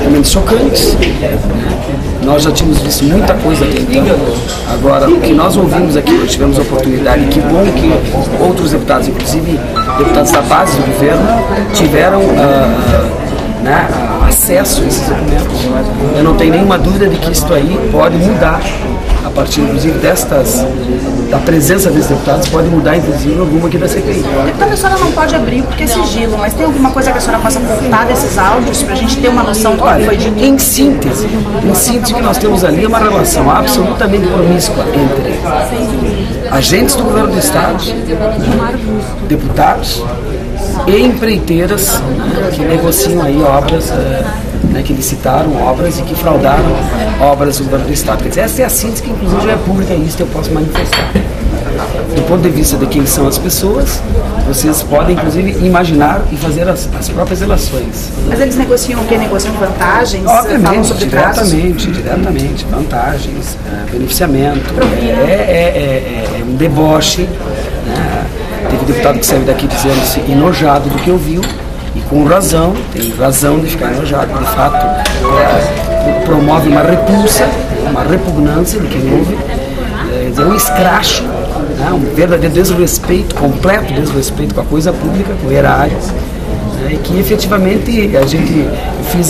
momentos chocantes. Nós já tínhamos visto muita coisa até então. Agora, o que nós ouvimos aqui, nós tivemos a oportunidade, que bom que outros deputados, inclusive deputados da base do governo, tiveram acesso a esses documentos. Eu não tenho nenhuma dúvida de que isso aí pode mudar, a partir, inclusive, da presença desses deputados, pode mudar, inclusive, alguma aqui da CPI. Deputada, a senhora não pode abrir porque é sigilo, mas tem alguma coisa que a senhora possa contar desses áudios para a gente ter uma noção do que foi dito? Em síntese, o que nós temos ali é uma relação absolutamente promíscua entre agentes do governo do Estado, deputados e empreiteiras, que negociam aí obras, que licitaram obras e que fraudaram obras do governo do Estado. Quer dizer, essa é a síntese que inclusive já é pública e isso eu posso manifestar. Do ponto de vista de quem são as pessoas, vocês podem inclusive imaginar e fazer as próprias relações. Mas eles negociam o quê? Negociam vantagens? Obviamente, diretamente, vantagens, beneficiamento, é um deboche. Teve deputado que saiu daqui dizendo-se enojado do que ouviu, e com razão, tem razão de ficar enojado, de fato, promove uma repulsa, uma repugnância de quem ouve, é um escracho, um verdadeiro desrespeito, completo desrespeito com a coisa pública, com o erário, e que efetivamente a gente fiz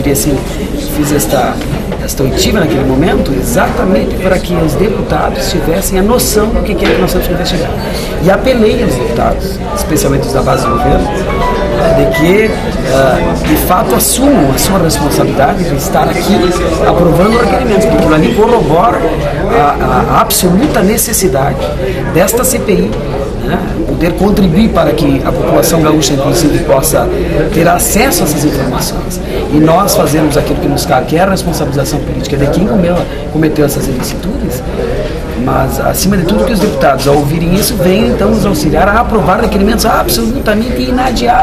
esta oitiva naquele momento exatamente para que os deputados tivessem a noção do que é que nós temos que investigar. E apelei aos deputados, especialmente os da base do governo, de que, de fato, assumam a sua responsabilidade de estar aqui aprovando requerimentos, porque aquilo ali corrobora a absoluta necessidade desta CPI, poder contribuir para que a população gaúcha, inclusive, possa ter acesso a essas informações. E nós fazemos aquilo que nos cabe, que é a responsabilização política de quem cometeu essas ilicitudes. Mas, acima de tudo, que os deputados, ao ouvirem isso, venham então nos auxiliar a aprovar requerimentos absolutamente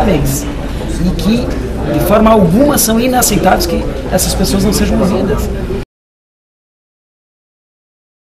inadiáveis e que, de forma alguma, são inaceitáveis que essas pessoas não sejam ouvidas.